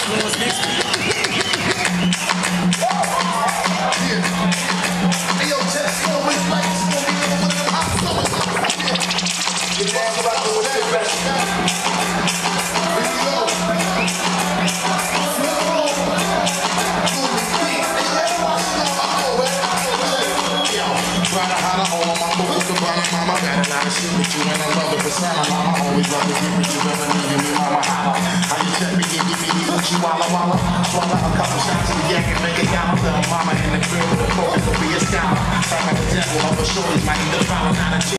influence next week. Hey, yo, Jess, always like it's gonna be one of them hot summers. Get down about the way back. Here we go. Try to holler all on my book, the bottom, mama. Got a lot of shit with you, and I love the persona. Mama always love to get with you, ever needed me, mama. Holla. How you check me and give me the Uchi Walla Walla? Swallow a couple shots of yak and make it down. Little mama in the crib with the focus will be a scholar. Type of the devil of a shorty, might need to follow, not a chick.